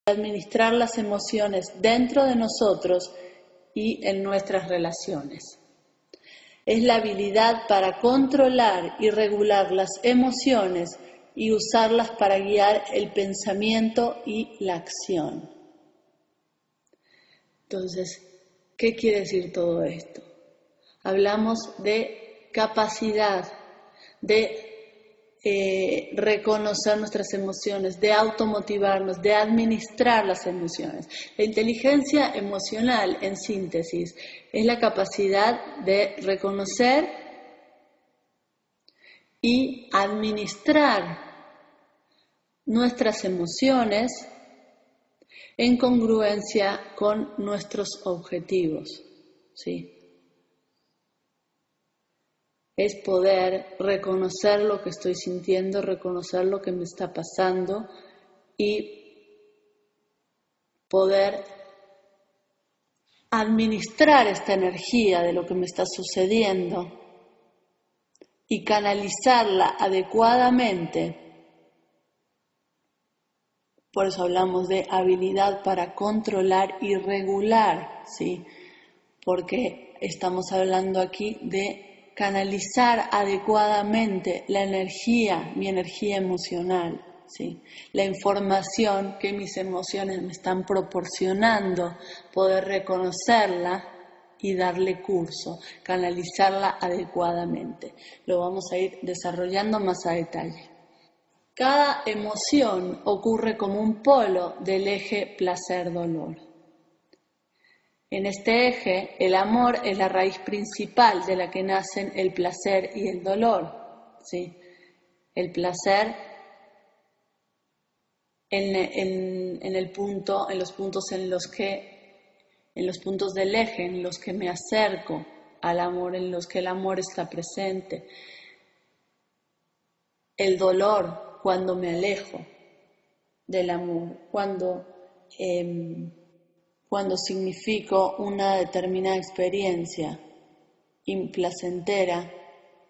administrar las emociones dentro de nosotros y en nuestras relaciones. Es la habilidad para controlar y regular las emociones y usarlas para guiar el pensamiento y la acción. Entonces, ¿qué quiere decir todo esto? Hablamos de capacidad de reconocer nuestras emociones, de automotivarnos, de administrar las emociones. La inteligencia emocional, en síntesis, es la capacidad de reconocer y administrar nuestras emociones en congruencia con nuestros objetivos, ¿sí? Es poder reconocer lo que estoy sintiendo, reconocer lo que me está pasando y poder administrar esta energía de lo que me está sucediendo y canalizarla adecuadamente. Por eso hablamos de habilidad para controlar y regular, ¿sí? Porque estamos hablando aquí de canalizar adecuadamente la energía, mi energía emocional, ¿sí? La información que mis emociones me están proporcionando, poder reconocerla y darle curso, canalizarla adecuadamente. Lo vamos a ir desarrollando más a detalle. Cada emoción ocurre como un polo del eje placer-dolor. En este eje, el amor es la raíz principal de la que nacen el placer y el dolor, ¿sí? El placer en los puntos del eje en los que me acerco al amor, en los que el amor está presente. El dolor cuando me alejo del amor, cuando significo una determinada experiencia implacentera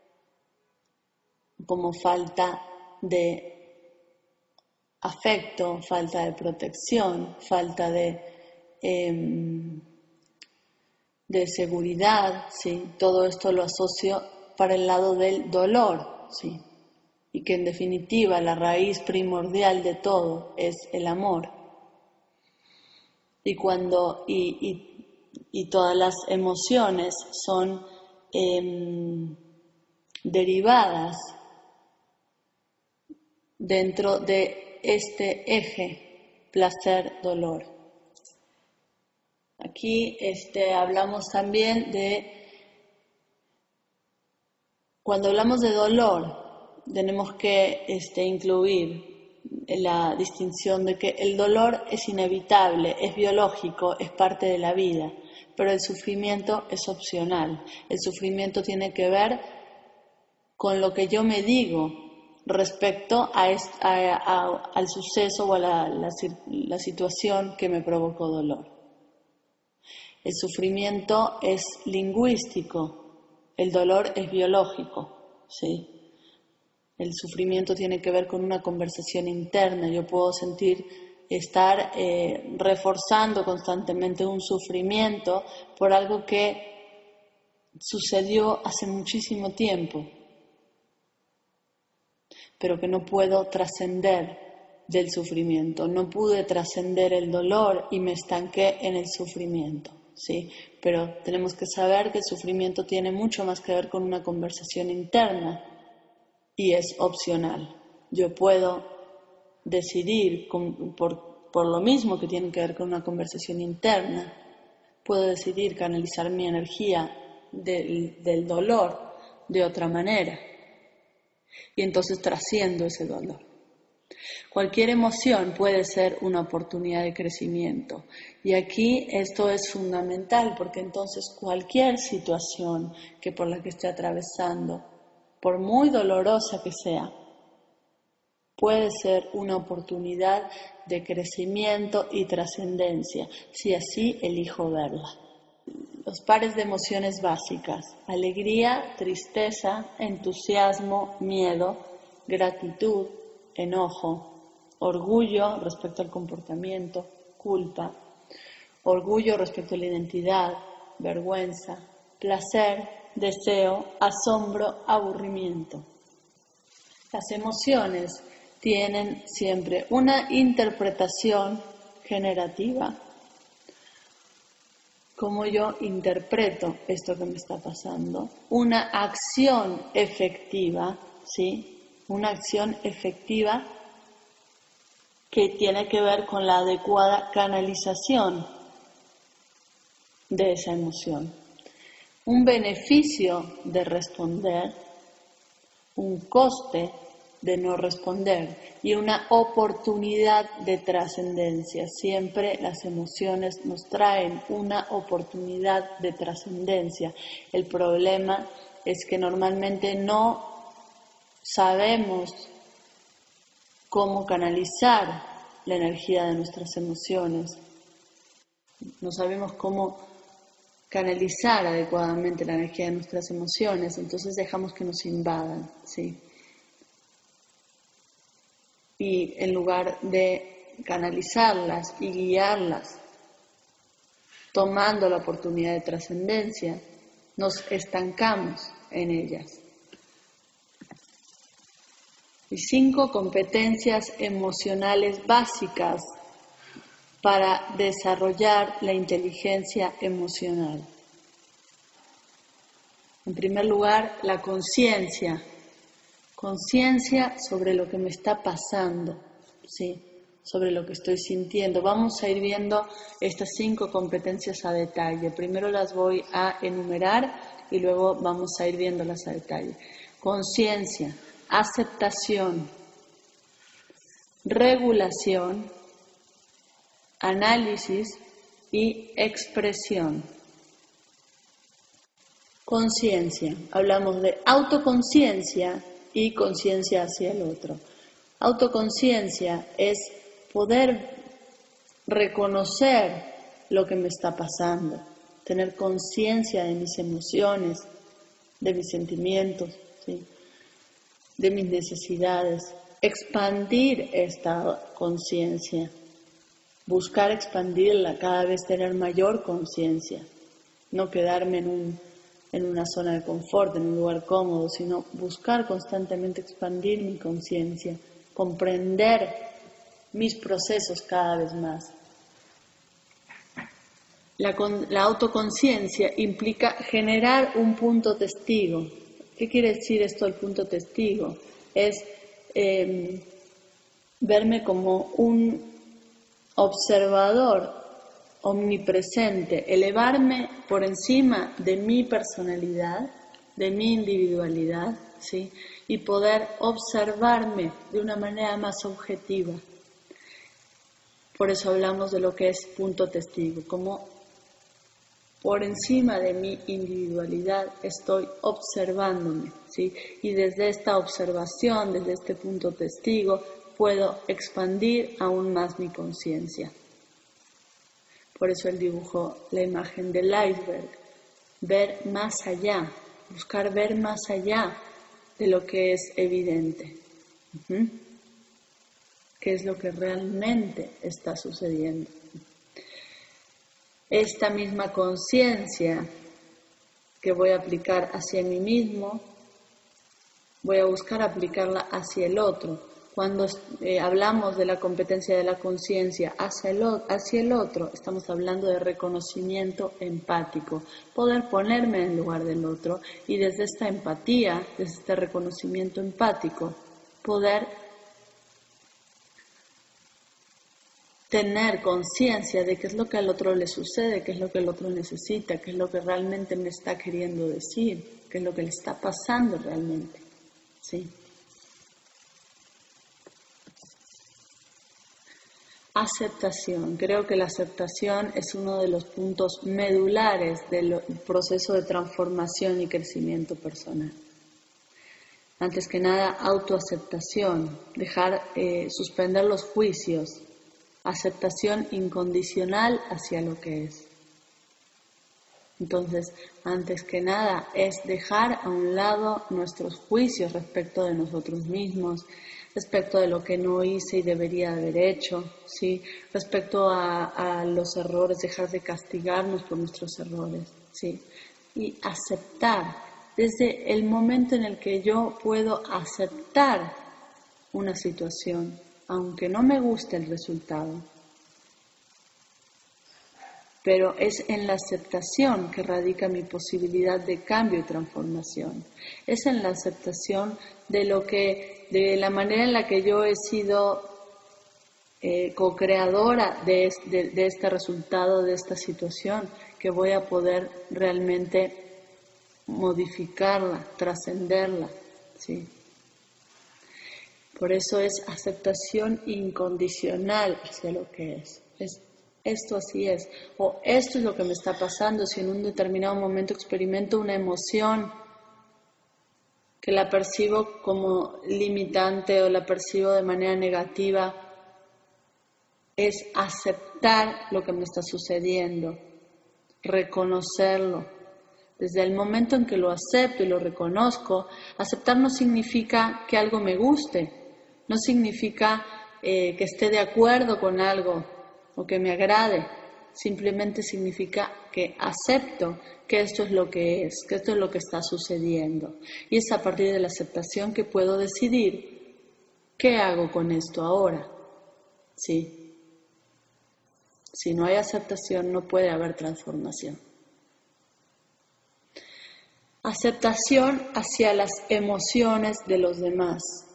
como falta de afecto, falta de protección, falta de seguridad, ¿sí? Todo esto lo asocio para el lado del dolor, ¿sí? Y que en definitiva la raíz primordial de todo es el amor. Y todas las emociones son derivadas dentro de este eje placer-dolor. Aquí hablamos también cuando hablamos de dolor, tenemos que incluir la distinción de que el dolor es inevitable, es biológico, es parte de la vida, pero el sufrimiento es opcional. El sufrimiento tiene que ver con lo que yo me digo respecto al suceso o a la situación que me provocó dolor. El sufrimiento es lingüístico, el dolor es biológico, ¿sí? El sufrimiento tiene que ver con una conversación interna. Yo puedo estar reforzando constantemente un sufrimiento por algo que sucedió hace muchísimo tiempo, pero que no puedo trascender del sufrimiento. No pude trascender el dolor y me estanqué en el sufrimiento, ¿sí? Pero tenemos que saber que el sufrimiento tiene mucho más que ver con una conversación interna y es opcional. Yo puedo decidir, por lo mismo que tiene que ver con una conversación interna, puedo decidir canalizar mi energía del dolor de otra manera. Y entonces trasciendo ese dolor. Cualquier emoción puede ser una oportunidad de crecimiento. Y aquí esto es fundamental porque entonces cualquier situación por la que esté atravesando, por muy dolorosa que sea, puede ser una oportunidad de crecimiento y trascendencia, si así elijo verla. Los pares de emociones básicas: alegría, tristeza, entusiasmo, miedo, gratitud, enojo, orgullo respecto al comportamiento, culpa, orgullo respecto a la identidad, vergüenza, placer, deseo, asombro, aburrimiento. Las emociones tienen siempre una interpretación generativa. Cómo yo interpreto esto que me está pasando. Una acción efectiva, ¿sí? Una acción efectiva que tiene que ver con la adecuada canalización de esa emoción. Un beneficio de responder, un coste de no responder y una oportunidad de trascendencia. Siempre las emociones nos traen una oportunidad de trascendencia. El problema es que normalmente no sabemos cómo canalizar la energía de nuestras emociones. No sabemos cómo canalizar adecuadamente la energía de nuestras emociones, entonces dejamos que nos invadan, ¿sí? Y en lugar de canalizarlas y guiarlas, tomando la oportunidad de trascendencia, nos estancamos en ellas. Y 5 competencias emocionales básicas para desarrollar la inteligencia emocional. En primer lugar, la conciencia. Conciencia sobre lo que me está pasando, ¿sí? Sobre lo que estoy sintiendo. Vamos a ir viendo estas 5 competencias a detalle. Primero las voy a enumerar y luego vamos a ir viéndolas a detalle. Conciencia, aceptación, regulación, análisis y expresión. Conciencia. Hablamos de autoconciencia y conciencia hacia el otro. Autoconciencia es poder reconocer lo que me está pasando, tener conciencia de mis emociones, de mis sentimientos, ¿sí? De mis necesidades, expandir esta conciencia, buscar expandirla, cada vez tener mayor conciencia, no quedarme en una zona de confort, en un lugar cómodo, sino buscar constantemente expandir mi conciencia, comprender mis procesos cada vez más. La autoconciencia implica generar un punto testigo. ¿Qué quiere decir esto del punto testigo? Es verme como un observador omnipresente, elevarme por encima de mi personalidad, de mi individualidad, ¿sí? Y poder observarme de una manera más objetiva. Por eso hablamos de lo que es punto testigo, como por encima de mi individualidad estoy observándome, ¿sí? Y desde esta observación, desde este punto testigo, puedo expandir aún más mi conciencia. Por eso él dibujó la imagen del iceberg, ver más allá, buscar ver más allá de lo que es evidente. ¿Qué es lo que realmente está sucediendo? Esta misma conciencia que voy a aplicar hacia mí mismo, voy a buscar aplicarla hacia el otro. Cuando hablamos de la competencia de la conciencia hacia el otro, estamos hablando de reconocimiento empático, poder ponerme en lugar del otro y desde esta empatía, desde este reconocimiento empático, poder tener conciencia de qué es lo que al otro le sucede, qué es lo que el otro necesita, qué es lo que realmente me está queriendo decir, qué es lo que le está pasando realmente, ¿sí? Aceptación. Creo que la aceptación es uno de los puntos medulares del proceso de transformación y crecimiento personal. Antes que nada, autoaceptación, suspender los juicios, aceptación incondicional hacia lo que es. Entonces, antes que nada, es dejar a un lado nuestros juicios respecto de nosotros mismos, Respecto de lo que no hice y debería haber hecho, ¿sí? Respecto a los errores, dejar de castigarnos por nuestros errores, ¿sí? Y aceptar, desde el momento en el que yo puedo aceptar una situación, aunque no me guste el resultado, pero es en la aceptación que radica mi posibilidad de cambio y transformación. Es en la aceptación de la manera en la que yo he sido co-creadora de este resultado, de esta situación, que voy a poder realmente modificarla, trascenderla, ¿sí? Por eso es aceptación incondicional hacia lo que es. Esto así es, o esto es lo que me está pasando. Si en un determinado momento experimento una emoción que la percibo como limitante o la percibo de manera negativa, es aceptar lo que me está sucediendo, reconocerlo. Desde el momento en que lo acepto y lo reconozco, aceptar no significa que algo me guste, no significa que esté de acuerdo con algo o que me agrade, simplemente significa que acepto que esto es lo que es, que esto es lo que está sucediendo. Y es a partir de la aceptación que puedo decidir qué hago con esto ahora. Sí. Si no hay aceptación, no puede haber transformación. Aceptación hacia las emociones de los demás.